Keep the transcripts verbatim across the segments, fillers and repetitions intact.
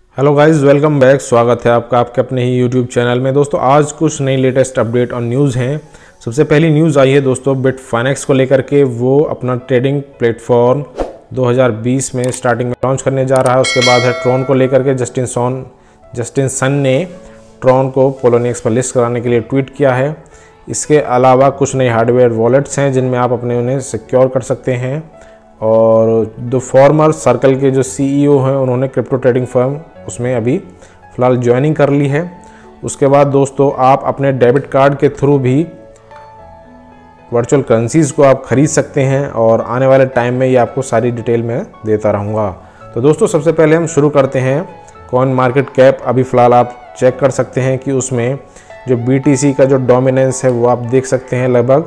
Hello guys, welcome back. स्वागत है आपका आपके अपने ही यूट्यूब चैनल में। दोस्तों आज कुछ नई लेटेस्ट अपडेट और न्यूज़ हैं। सबसे पहली न्यूज़ आई है दोस्तों बिटफाइनेक्स को लेकर के। वो अपना ट्रेडिंग प्लेटफॉर्म दो हज़ार बीस में स्टार्टिंग में लॉन्च करने जा रहा है। उसके बाद है ट्रॉन को लेकर के। जस्टिन सॉन जस्टिन सन ने ट्रॉन को पोलोनिक्स पर लिस्ट कराने के लिए ट्वीट किया है। इसके अलावा कुछ नए हार्डवेयर वॉलेट्स हैं जिनमें आप अपने उन्हें सिक्योर कर सकते हैं। और दो फॉर्मर सर्कल के जो सीईओ हैं उन्होंने क्रिप्टो ट्रेडिंग फर्म उसमें अभी फ़िलहाल ज्वाइनिंग कर ली है। उसके बाद दोस्तों आप अपने डेबिट कार्ड के थ्रू भी वर्चुअल करेंसीज़ को आप ख़रीद सकते हैं और आने वाले टाइम में ये आपको सारी डिटेल में देता रहूँगा। तो दोस्तों सबसे पहले हम शुरू करते हैं कॉइन मार्केट कैप। अभी फ़िलहाल आप चेक कर सकते हैं कि उसमें जो बीटीसी का जो डोमिनेंस है वो आप देख सकते हैं लगभग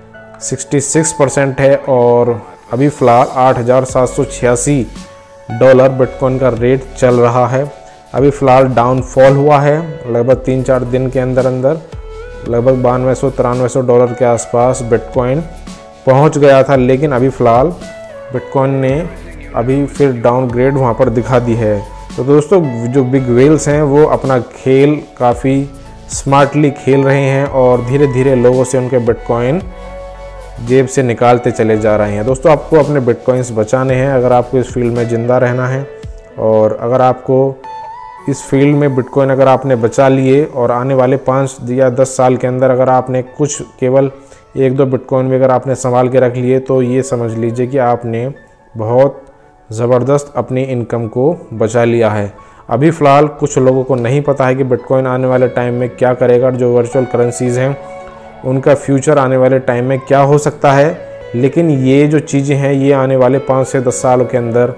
छियासठ परसेंट है। और अभी फ़िलहाल आठ हज़ार सात सौ छियासी डॉलर बिटकॉइन का रेट चल रहा है। अभी फ़िलहाल डाउनफॉल हुआ है लगभग तीन चार दिन के अंदर अंदर लगभग बानवे सौ तिरानवे सौ डॉलर के आसपास बिटकॉइन पहुंच गया था। लेकिन अभी फ़िलहाल बिटकॉइन ने अभी फिर डाउनग्रेड वहां पर दिखा दी है। तो दोस्तों जो बिग वेल्स हैं वो अपना खेल काफ़ी स्मार्टली खेल रहे हैं और धीरे धीरे लोगों से उनके बिटकॉइन जेब से निकालते चले जा रहे हैं। दोस्तों आपको अपने बिटकॉइंस बचाने हैं अगर आपको इस फील्ड में ज़िंदा रहना है। और अगर आपको इस फील्ड में बिटकॉइन अगर आपने बचा लिए और आने वाले पाँच या दस साल के अंदर अगर आपने कुछ केवल एक दो बिटकॉइन भी अगर आपने संभाल के रख लिए तो ये समझ लीजिए कि आपने बहुत ज़बरदस्त अपनी इनकम को बचा लिया है। अभी फ़िलहाल कुछ लोगों को नहीं पता है कि बिटकॉइन आने वाले टाइम में क्या करेगा। जो वर्चुअल करेंसीज़ हैं उनका फ्यूचर आने वाले टाइम में क्या हो सकता है। लेकिन ये जो चीज़ें हैं ये आने वाले पाँच से दस सालों के अंदर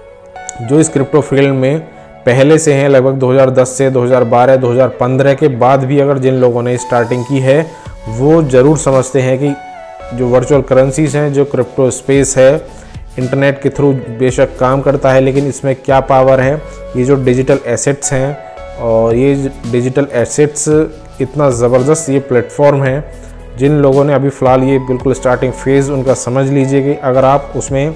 जो इस क्रिप्टो फील्ड में पहले से हैं लगभग दो हज़ार दस से दो हज़ार बारह दो हज़ार पंद्रह के बाद भी अगर जिन लोगों ने स्टार्टिंग की है वो ज़रूर समझते हैं कि जो वर्चुअल करेंसीज़ हैं, जो क्रिप्टो स्पेस है, इंटरनेट के थ्रू बेशक काम करता है लेकिन इसमें क्या पावर है। ये जो डिजिटल एसेट्स हैं और ये डिजिटल एसेट्स इतना ज़बरदस्त ये प्लेटफॉर्म है। जिन लोगों ने अभी फ़िलहाल ये बिल्कुल स्टार्टिंग फेज़ उनका समझ लीजिए कि अगर आप उसमें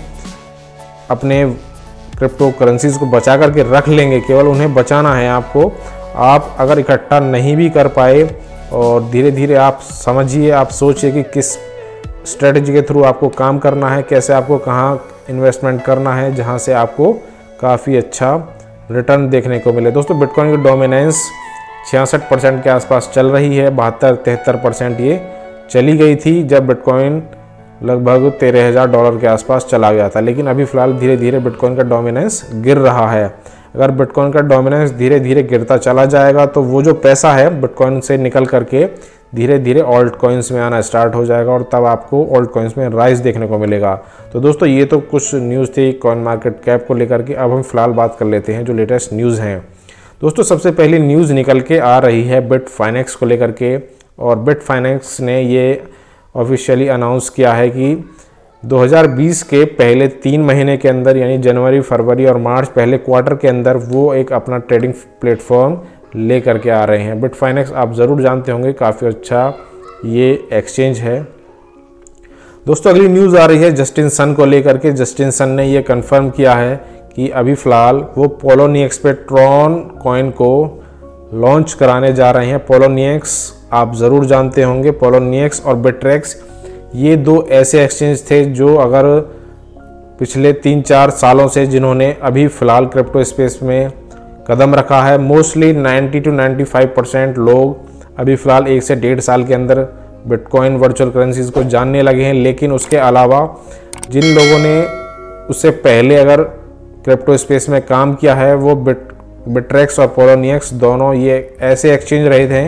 अपने क्रिप्टो करेंसीज़ को बचा करके रख लेंगे, केवल उन्हें बचाना है आपको। आप अगर इकट्ठा नहीं भी कर पाए और धीरे धीरे आप समझिए, आप सोचिए कि किस स्ट्रेटजी के थ्रू आपको काम करना है, कैसे आपको कहाँ इन्वेस्टमेंट करना है जहाँ से आपको काफ़ी अच्छा रिटर्न देखने को मिले। दोस्तों बिटकॉइन की डोमिनेंस छियासठ परसेंट के आसपास चल रही है। बहत्तर तिहत्तर परसेंट ये चली गई थी जब बिटकॉइन लगभग तेरह हज़ार डॉलर के आसपास चला गया था। लेकिन अभी फ़िलहाल धीरे धीरे बिटकॉइन का डोमिनेंस गिर रहा है। अगर बिटकॉइन का डोमिनेंस धीरे धीरे गिरता चला जाएगा तो वो जो पैसा है बिटकॉइन से निकल करके धीरे धीरे ऑल्ट कॉइन्स में आना स्टार्ट हो जाएगा और तब आपको ऑल्ट कॉइन्स में राइज देखने को मिलेगा। तो दोस्तों ये तो कुछ न्यूज़ थी कॉइन मार्केट कैप को लेकर के। अब हम फिलहाल बात कर लेते हैं जो लेटेस्ट न्यूज़ हैं। दोस्तों सबसे पहली न्यूज़ निकल के आ रही है बिटफाइनेक्स को लेकर के। और बिटफाइनेक्स ने ये ऑफिशियली अनाउंस किया है कि दो हज़ार बीस के पहले तीन महीने के अंदर यानी जनवरी, फरवरी और मार्च पहले क्वार्टर के अंदर वो एक अपना ट्रेडिंग प्लेटफॉर्म ले करके आ रहे हैं। बिटफाइनेक्स आप ज़रूर जानते होंगे, काफ़ी अच्छा ये एक्सचेंज है। दोस्तों अगली न्यूज़ आ रही है जस्टिन सन को लेकर के। जस्टिन सन ने ये कंफर्म किया है कि अभी फ़िलहाल वो पोलोनिक्स पे ट्रॉन कॉइन को लॉन्च कराने जा रहे हैं। पोलोनिक्स आप ज़रूर जानते होंगे, पोलोनिक्स और बिट्रेक्स ये दो ऐसे एक्सचेंज थे जो अगर पिछले तीन चार सालों से जिन्होंने अभी फ़िलहाल क्रिप्टो स्पेस में कदम रखा है। मोस्टली नब्बे टू पचानवे परसेंट लोग अभी फ़िलहाल एक से डेढ़ साल के अंदर बिटकॉइन वर्चुअल करेंसीज़ को जानने लगे हैं। लेकिन उसके अलावा जिन लोगों ने उससे पहले अगर क्रिप्टो स्पेस में काम किया है वो बिट बिट्रेक्स और पोलोनिक्स दोनों ये ऐसे एक्सचेंज रहे थे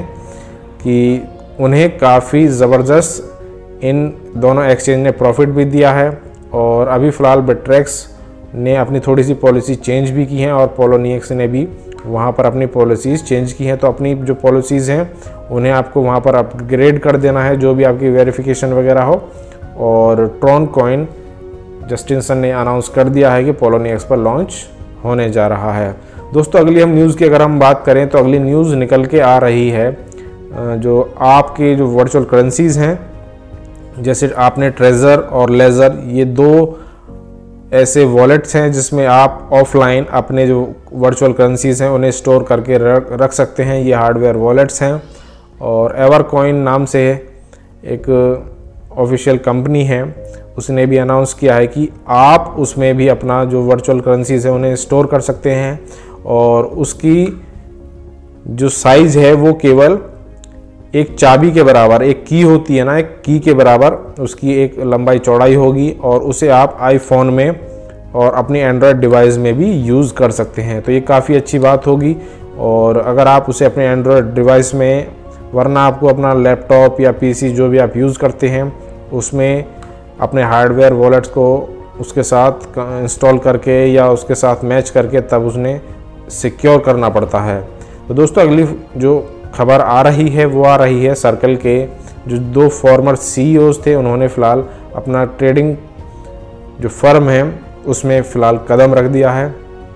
कि उन्हें काफ़ी ज़बरदस्त इन दोनों एक्सचेंज ने प्रॉफिट भी दिया है। और अभी फ़िलहाल बिट्रेक्स ने अपनी थोड़ी सी पॉलिसी चेंज भी की हैं और पोलोनिक्स ने भी वहाँ पर अपनी पॉलिसीज़ चेंज की हैं। तो अपनी जो पॉलिसीज़ हैं उन्हें आपको वहाँ पर अपग्रेड कर देना है जो भी आपकी वेरिफिकेशन वगैरह हो। और ट्रॉन कॉइन जस्टिन सन ने अनाउंस कर दिया है कि पोलोनिक्स पर लॉन्च होने जा रहा है। दोस्तों अगली हम न्यूज़ की अगर हम बात करें तो अगली न्यूज़ निकल के आ रही है जो आपके जो वर्चुअल करेंसीज़ हैं, जैसे आपने ट्रेजर और लेज़र ये दो ऐसे वॉलेट्स हैं जिसमें आप ऑफलाइन अपने जो वर्चुअल करेंसीज हैं उन्हें स्टोर करके रख रख सकते हैं। ये हार्डवेयर वॉलेट्स हैं और एवरकॉइन नाम से एक ऑफिशियल कंपनी है, उसने भी अनाउंस किया है कि आप उसमें भी अपना जो वर्चुअल करेंसीज है उन्हें स्टोर कर सकते हैं और उसकी जो साइज़ है वो केवल एक चाबी के बराबर, एक की होती है ना, एक की के बराबर उसकी एक लंबाई चौड़ाई होगी और उसे आप आईफोन में और अपनी एंड्रॉयड डिवाइस में भी यूज़ कर सकते हैं। तो ये काफ़ी अच्छी बात होगी। और अगर आप उसे अपने एंड्रॉयड डिवाइस में, वरना आपको अपना लैपटॉप या पीसी जो भी आप यूज़ करते हैं उसमें अपने हार्डवेयर वॉलेट्स को उसके साथ इंस्टॉल करके या उसके साथ मैच करके तब उसने सिक्योर करना पड़ता है। तो दोस्तों अगली जो खबर आ रही है वो आ रही है सर्कल के जो दो फॉर्मर सीईओज थे, उन्होंने फ़िलहाल अपना ट्रेडिंग जो फर्म है उसमें फ़िलहाल कदम रख दिया है।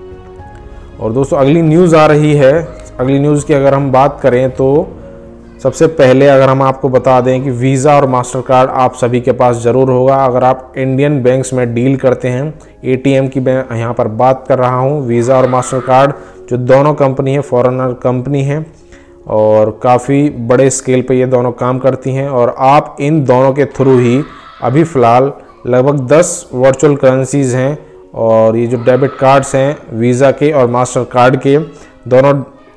और दोस्तों अगली न्यूज़ आ रही है, अगली न्यूज़ की अगर हम बात करें तो सबसे पहले अगर हम आपको बता दें कि वीज़ा और मास्टर कार्ड आप सभी के पास ज़रूर होगा अगर आप इंडियन बैंक्स में डील करते हैं। एटीएम की मैं यहाँ पर बात कर रहा हूँ। वीज़ा और मास्टर कार्ड जो दोनों कंपनी है, फॉरेनर कंपनी है और काफ़ी बड़े स्केल पे ये दोनों काम करती हैं और आप इन दोनों के थ्रू ही अभी फ़िलहाल लगभग दस वर्चुअल करेंसीज़ हैं और ये जो डेबिट कार्ड्स हैं वीज़ा के और मास्टर कार्ड के, दोनों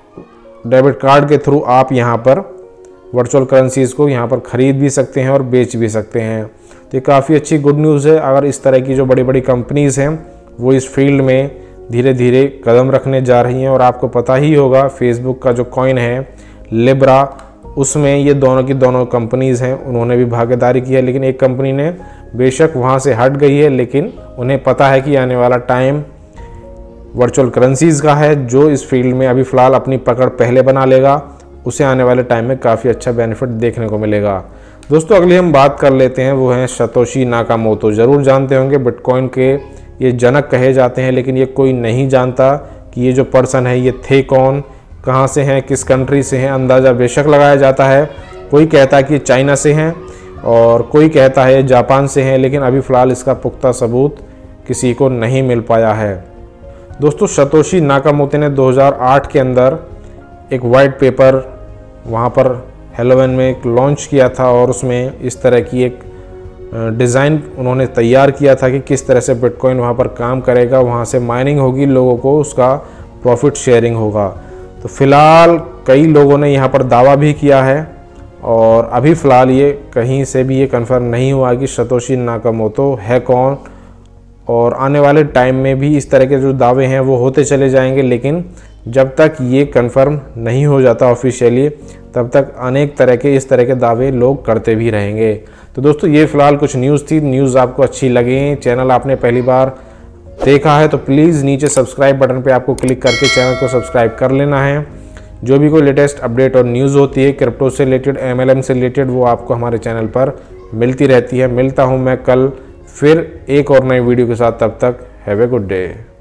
डेबिट कार्ड के थ्रू आप यहाँ पर वर्चुअल करेंसीज़ को यहाँ पर ख़रीद भी सकते हैं और बेच भी सकते हैं। तो ये काफ़ी अच्छी गुड न्यूज़ है। अगर इस तरह की जो बड़ी बड़ी कंपनीज़ हैं वो इस फील्ड में धीरे धीरे कदम रखने जा रही हैं। और आपको पता ही होगा फेसबुक का जो कॉइन है लिब्रा, उसमें ये दोनों की दोनों कंपनीज़ हैं, उन्होंने भी भागीदारी की है। लेकिन एक कंपनी ने बेशक वहाँ से हट गई है, लेकिन उन्हें पता है कि आने वाला टाइम वर्चुअल करेंसीज़ का है। जो इस फील्ड में अभी फ़िलहाल अपनी पकड़ पहले बना लेगा उसे आने वाले टाइम में काफ़ी अच्छा बेनिफिट देखने को मिलेगा। दोस्तों अगली हम बात कर लेते हैं, वो हैं सतोशी नाकामोटो। ज़रूर जानते होंगे बिटकॉइन के ये जनक कहे जाते हैं, लेकिन ये कोई नहीं जानता कि ये जो पर्सन है ये थे कौन, कहाँ से हैं, किस कंट्री से हैं। अंदाज़ा बेशक लगाया जाता है, कोई कहता है कि चाइना से हैं और कोई कहता है जापान से हैं, लेकिन अभी फ़िलहाल इसका पुख्ता सबूत किसी को नहीं मिल पाया है। दोस्तों सतोशी नाकामोटो ने दो हज़ार आठ के अंदर एक वाइट पेपर वहाँ पर हेलोविन में एक लॉन्च किया था और उसमें इस तरह की एक डिज़ाइन उन्होंने तैयार किया था कि किस तरह से बिटकॉइन वहाँ पर काम करेगा, वहाँ से माइनिंग होगी, लोगों को उसका प्रॉफिट शेयरिंग होगा। तो फ़िलहाल कई लोगों ने यहाँ पर दावा भी किया है और अभी फ़िलहाल ये कहीं से भी ये कंफर्म नहीं हुआ कि सतोशी नाकामोटो है कौन। और आने वाले टाइम में भी इस तरह के जो दावे हैं वो होते चले जाएंगे, लेकिन जब तक ये कंफर्म नहीं हो जाता ऑफिशियली तब तक अनेक तरह के इस तरह के दावे लोग करते भी रहेंगे। तो दोस्तों ये फ़िलहाल कुछ न्यूज़ थी। न्यूज़ आपको अच्छी लगी, चैनल आपने पहली बार देखा है तो प्लीज़ नीचे सब्सक्राइब बटन पे आपको क्लिक करके चैनल को सब्सक्राइब कर लेना है। जो भी कोई लेटेस्ट अपडेट और न्यूज़ होती है क्रिप्टो से रिलेटेड, एम एल एम से रिलेटेड, वो आपको हमारे चैनल पर मिलती रहती है। मिलता हूँ मैं कल फिर एक और नई वीडियो के साथ, तब तक हैव ए गुड डे।